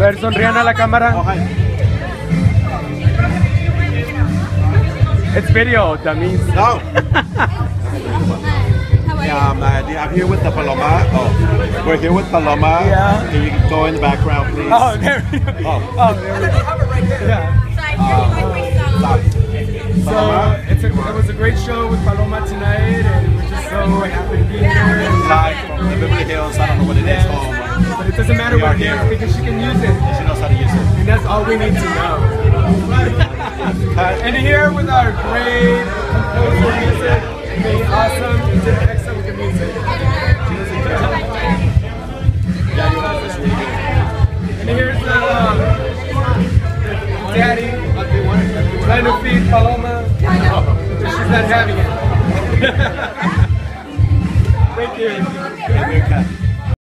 ver, sonrían a la cámara. It's video, dummies. No. Yeah, I'm here with the Paloma. Oh, we're here with Paloma. Yeah. Can you go in the background, please? Oh, there we go. Oh, There we go. Yeah. So it was a great show with Paloma tonight, and we're just so happy to be here. Live from the Beverly Hills. I don't know what it is home. But it doesn't matter what it is because she can use it. She knows how to use it. And that's all we need to know. And here with our great composer music, being awesome, you did excellent with the music. Yeah, you know, it's really good. And here's the daddy trying to feed Paloma because she's not having it. Thank you.